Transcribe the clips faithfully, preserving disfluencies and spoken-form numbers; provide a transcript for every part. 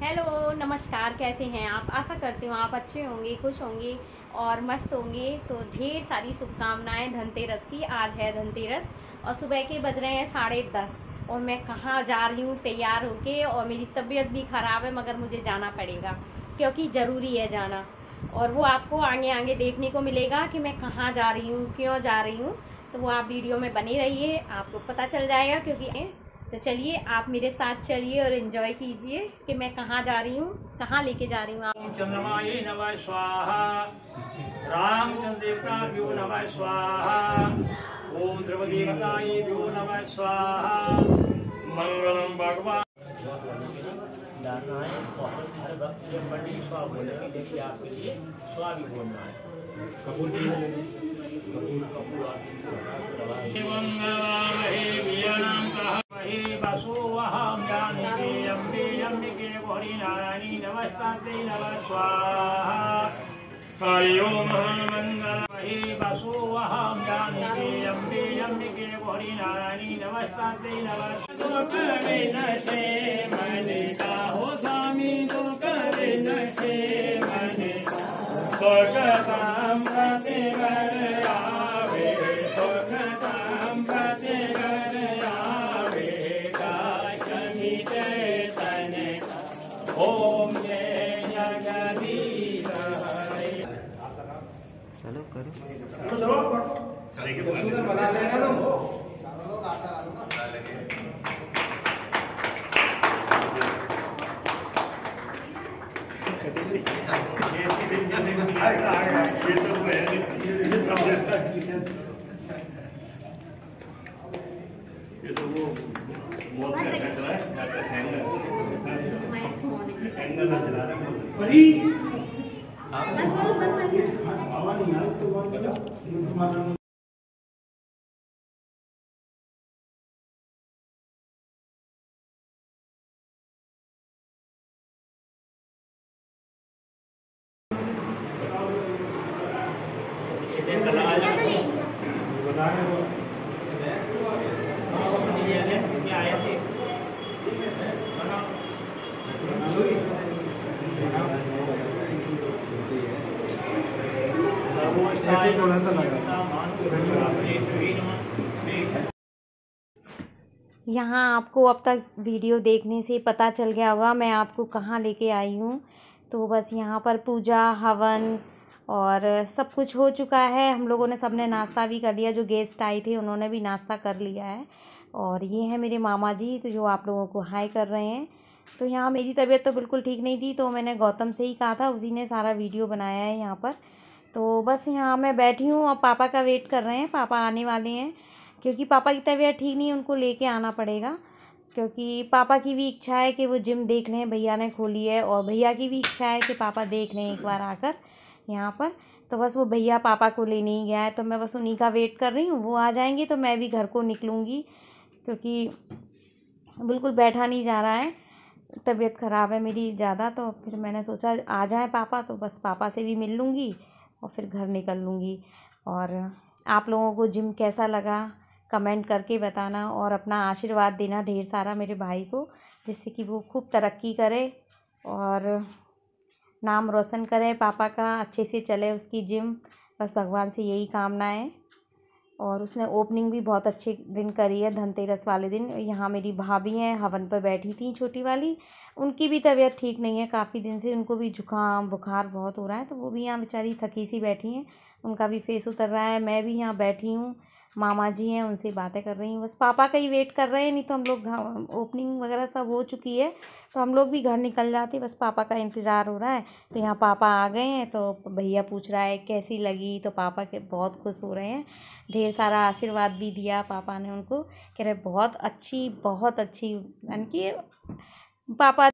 Hello नमस्कार, कैसे हैं आप। आशा करती हूँ आप अच्छे होंगे, खुश होंगे और मस्त होंगे। तो ढेर सारी शुभकामनाएं धनतेरस की। आज है धनतेरस और सुबह के बज रहे हैं साढ़े दस और मैं कहाँ जा रही हूँ तैयार होके। और मेरी तबीयत भी ख़राब है मगर मुझे जाना पड़ेगा क्योंकि ज़रूरी है जाना। और वो आपको आगे आगे देखने को मिलेगा कि मैं कहाँ जा रही हूँ, क्यों जा रही हूँ। तो वो आप वीडियो में बने रहिए, आपको पता चल जाएगा। क्योंकि तो चलिए आप मेरे साथ चलिए और एंजॉय कीजिए कि मैं कहाँ जा रही हूँ, कहाँ लेके जा रही हूँ आप। चंद्रमाये नमः स्वाहा, रामचंद्रेभ्यो नमः स्वाहा, ओम ध्रुवदेवतायेभ्यो नमः स्वाहा। मंगलम भगवान दानाय और हर वक्त जब बड़ी स्वाहा बोलेंगे देखिए आपके लिए स्वाहा भी बोलना है। कपूर की कपूर कपूर वसुवहं जानकी अम्बे अम्बिके गौरी नारायणी नमस्ते नमः स्वाहा। हरि ओम मंगलमहे वसुवहं जानकी अम्बे अम्बिके गौरी नारायणी नमस्ते नमः करे नशे मने हो स्वामी तो करे नशे मने स्वर्गतां प्रति घर आवे स्वर्गतां प्रति घर आवे ओम जय जगदीश हरे। चलो करो चलो बना लेना तुम। ये तो वो बहुत अच्छा है, एंगल ना चला रहा बड़ी बस बोलो बस बस आवाज नहीं आ रही तो बात बता। ये कला आ जाए बता दो क्या आया से बना ऐसे थोड़ा सा लगा। यहाँ आपको अब तक वीडियो देखने से पता चल गया होगा मैं आपको कहाँ लेके आई हूँ। तो बस यहाँ पर पूजा हवन और सब कुछ हो चुका है। हम लोगों ने सबने नाश्ता भी कर लिया, जो गेस्ट आए थे उन्होंने भी नाश्ता कर लिया है। और ये है मेरे मामा जी, तो जो आप लोगों को हाय कर रहे हैं। तो यहाँ मेरी तबीयत तो बिल्कुल ठीक नहीं थी, तो मैंने गौतम से ही कहा था, उसी ने सारा वीडियो बनाया है यहाँ पर। तो बस यहाँ मैं बैठी हूँ और पापा का वेट कर रहे हैं। पापा आने वाले हैं क्योंकि पापा की तबीयत ठीक नहीं है, उनको लेके आना पड़ेगा। क्योंकि पापा की भी इच्छा है कि वो जिम देख लें, भैया ने खोली है। और भैया की भी इच्छा है कि पापा देख लें एक बार आकर यहाँ पर। तो बस वो भैया पापा को लेने ही गया है, तो मैं बस उन्हीं का वेट कर रही हूँ। वो आ जाएंगे तो मैं भी घर को निकलूँगी क्योंकि बिल्कुल बैठा नहीं जा रहा है, तबीयत ख़राब है मेरी ज़्यादा। तो फिर मैंने सोचा आ जाए पापा, तो बस पापा से भी मिल लूँगी और फिर घर निकल लूँगी। और आप लोगों को जिम कैसा लगा कमेंट करके बताना और अपना आशीर्वाद देना ढेर सारा मेरे भाई को, जिससे कि वो खूब तरक्की करे और नाम रोशन करे पापा का, अच्छे से चले उसकी जिम। बस भगवान से यही कामना है। और उसने ओपनिंग भी बहुत अच्छे दिन करी है, धनतेरस वाले दिन। यहाँ मेरी भाभी हैं, हवन पर बैठी थी छोटी वाली, उनकी भी तबीयत ठीक नहीं है काफ़ी दिन से। उनको भी जुकाम बुखार बहुत हो रहा है, तो वो भी यहाँ बेचारी थकी सी बैठी हैं, उनका भी फेस उतर रहा है। मैं भी यहाँ बैठी हूँ, मामा जी हैं उनसे बातें कर रही हूँ। बस पापा का ही वेट कर रहे हैं, नहीं तो हम लोग ओपनिंग वगैरह सब हो चुकी है तो हम लोग भी घर निकल जाते। बस पापा का इंतज़ार हो रहा है। तो यहाँ पापा आ गए हैं, तो भैया पूछ रहा है कैसी लगी, तो पापा के बहुत खुश हो रहे हैं। ढेर सारा आशीर्वाद भी दिया पापा ने उनको, कह रहे बहुत अच्छी बहुत अच्छी, यानी कि पापा।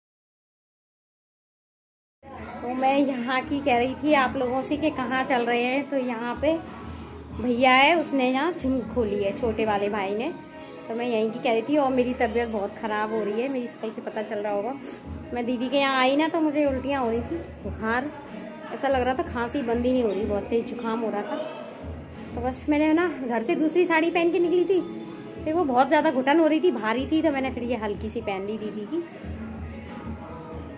तो मैं यहाँ की कह रही थी आप लोगों से कि कहाँ चल रहे हैं। तो यहाँ पे भैया है, उसने यहाँ जिम खोली है छोटे वाले भाई ने। तो मैं यहीं की कह रही थी। और मेरी तबीयत बहुत ख़राब हो रही है, मेरी शक्ल से पता चल रहा होगा। मैं दीदी के यहाँ आई ना तो मुझे उल्टियाँ हो रही थी, बुखार, ऐसा लग रहा था खांसी बंद ही नहीं हो रही, बहुत तेज जुकाम हो रहा था। तो बस मैंने ना घर से दूसरी साड़ी पहन के निकली थी, फिर वो बहुत ज़्यादा घुटन हो रही थी, भारी थी, तो मैंने फिर ये हल्की सी पहन ली दीदी की।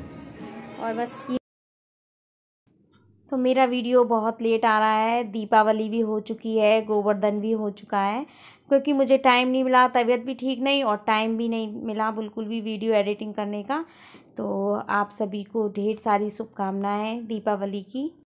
और बस ये तो मेरा वीडियो बहुत लेट आ रहा है। दीपावली भी हो चुकी है, गोवर्धन भी हो चुका है, क्योंकि मुझे टाइम नहीं मिला, तबीयत भी ठीक नहीं और टाइम भी नहीं मिला बिल्कुल भी वीडियो एडिटिंग करने का। तो आप सभी को ढेर सारी शुभकामनाएं दीपावली की।